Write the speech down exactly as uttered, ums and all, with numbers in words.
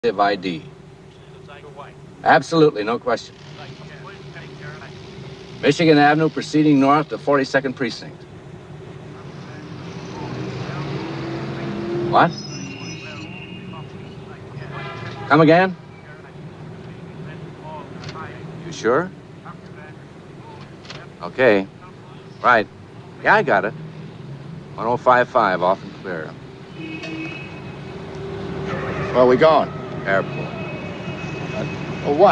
I D. Absolutely, no question. Michigan Avenue proceeding north to forty-second Precinct. What? Come again? You sure? Okay. Right. Yeah, I got it. one oh five five, off and clear. Where are we going? Airport. Oh, what?